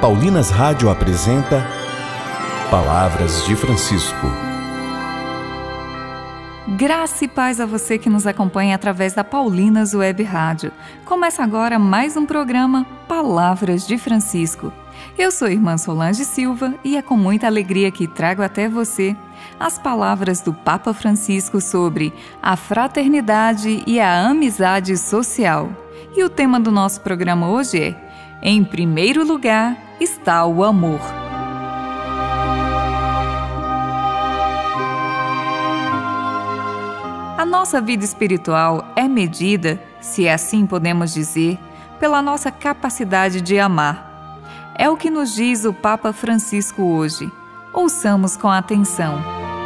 Paulinas Rádio apresenta Palavras de Francisco. Graça e paz a você que nos acompanha através da Paulinas Web Rádio. Começa agora mais um programa Palavras de Francisco. Eu sou a irmã Solange Silva e é com muita alegria que trago até você as palavras do Papa Francisco sobre a fraternidade e a amizade social. E o tema do nosso programa hoje é: em primeiro lugar está o amor. A nossa vida espiritual é medida, se assim podemos dizer, pela nossa capacidade de amar. É o que nos diz o Papa Francisco hoje. Ouçamos com atenção.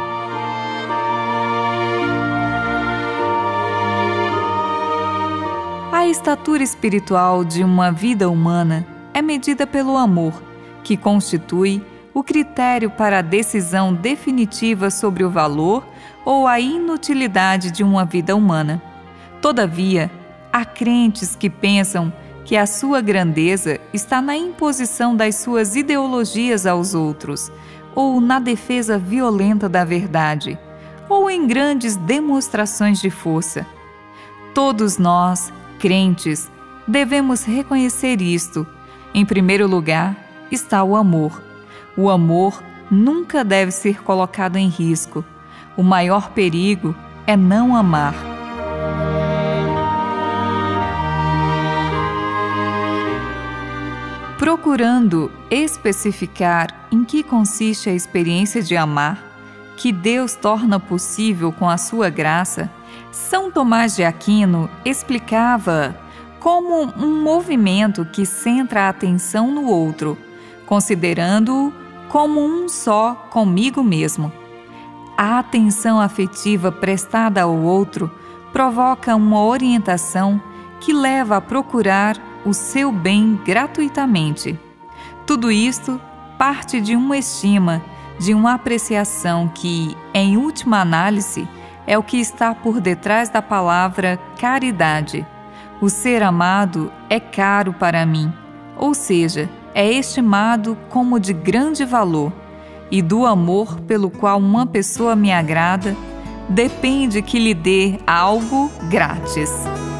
A estatura espiritual de uma vida humana é medida pelo amor, que constitui o critério para a decisão definitiva sobre o valor ou a inutilidade de uma vida humana. Todavia, há crentes que pensam que a sua grandeza está na imposição das suas ideologias aos outros, ou na defesa violenta da verdade, ou em grandes demonstrações de força. Todos nós, crentes, devemos reconhecer isto. Em primeiro lugar está o amor. O amor nunca deve ser colocado em risco. O maior perigo é não amar. Procurando especificar em que consiste a experiência de amar, que Deus torna possível com a sua graça, São Tomás de Aquino explicava como um movimento que centra a atenção no outro, considerando-o como um só comigo mesmo. A atenção afetiva prestada ao outro provoca uma orientação que leva a procurar o seu bem gratuitamente. Tudo isto parte de uma estima, de uma apreciação que, em última análise, é o que está por detrás da palavra caridade. O ser amado é caro para mim, ou seja, é estimado como de grande valor, e do amor pelo qual uma pessoa me agrada, depende que lhe dê algo grátis.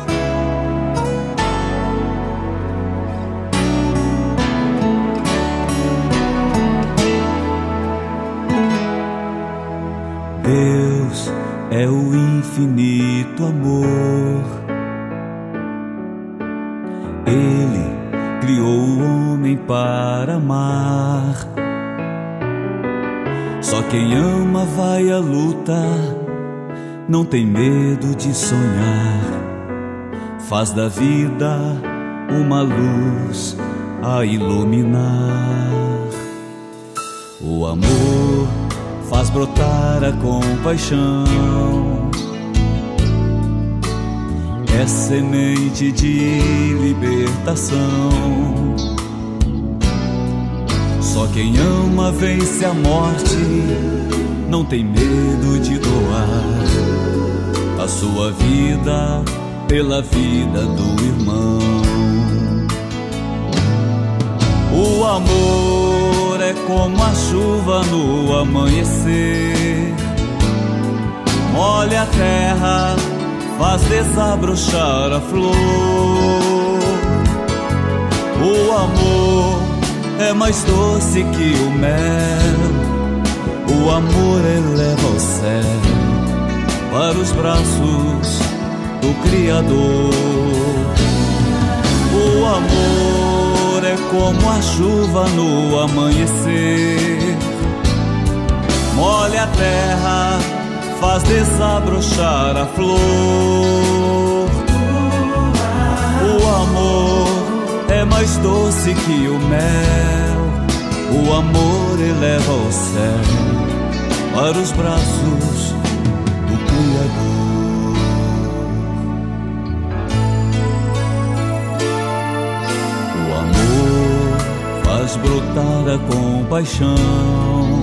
Deus é o infinito amor. Ele criou o homem para amar. Só quem ama vai à luta, não tem medo de sonhar. Faz da vida uma luz a iluminar. O amor faz brotar a compaixão, é semente de libertação. Só quem ama vence a morte, não tem medo de doar a sua vida pela vida do irmão. O amor é como a chuva no amanhecer, molha a terra, faz desabrochar a flor. O amor é mais doce que o mel, o amor eleva ao céu, para os braços do Criador. O amor é como a chuva no amanhecer, molha a terra, faz desabrochar a flor. O amor é mais doce que o mel, o amor eleva ao céu, para os braços do Criador. O amor faz brotar a compaixão,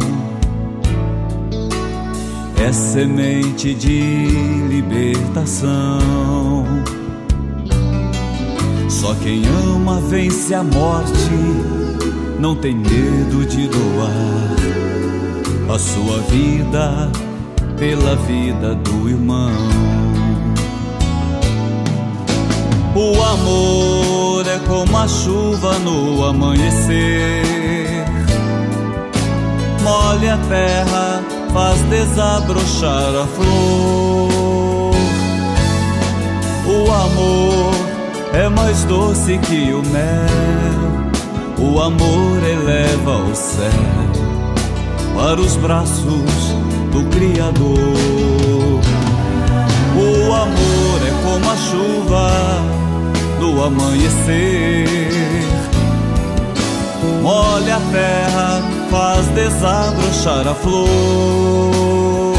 é semente de libertação. Só quem ama vence a morte, não tem medo de doar a sua vida pela vida do irmão. O amor é como a chuva no amanhecer, molha a terra, faz desabrochar a flor. O amor é mais doce que o mel, o amor eleva ao céu para os braços do Criador. O amor é como a chuva no amanhecer, molha a terra, faz desabrochar a flor.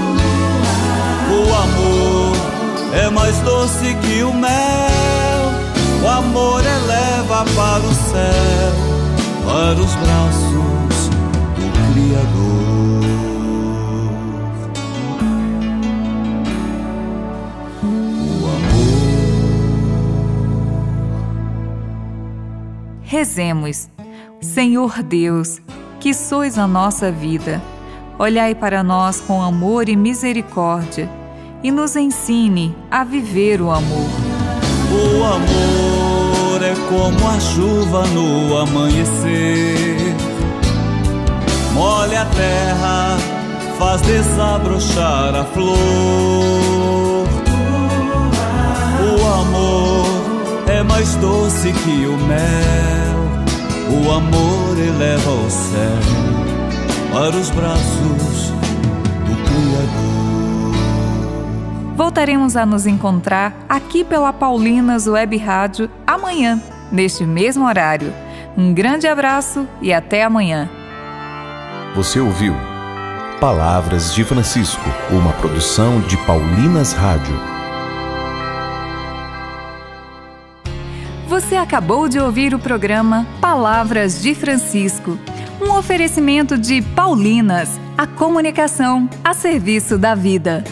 O amor é mais doce que o mel, o amor eleva para o céu, para os braços do Criador. O amor. Rezemos. Senhor Deus, que sois a nossa vida, olhai para nós com amor e misericórdia e nos ensine a viver o amor. O amor é como a chuva no amanhecer, molha a terra, faz desabrochar a flor. O amor é mais doce que o mel, o amor eleva ao céu para os braços do Criador. Voltaremos a nos encontrar aqui pela Paulinas Web Rádio amanhã, neste mesmo horário. Um grande abraço e até amanhã. Você ouviu Palavras de Francisco, uma produção de Paulinas Rádio. Você acabou de ouvir o programa Palavras de Francisco, um oferecimento de Paulinas, a comunicação a serviço da vida.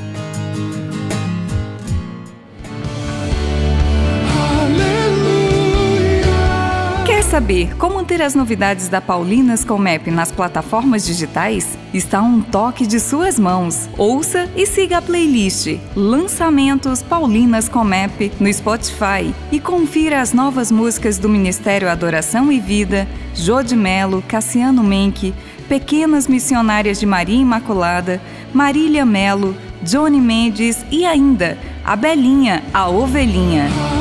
Quer saber como ter as novidades da Paulinas Comep nas plataformas digitais? Está a um toque de suas mãos. Ouça e siga a playlist Lançamentos Paulinas Comep no Spotify e confira as novas músicas do Ministério Adoração e Vida, Jô de Melo, Cassiano Menck, Pequenas Missionárias de Maria Imaculada, Marília Melo, Johnny Mendes e ainda a Belinha, a Ovelhinha.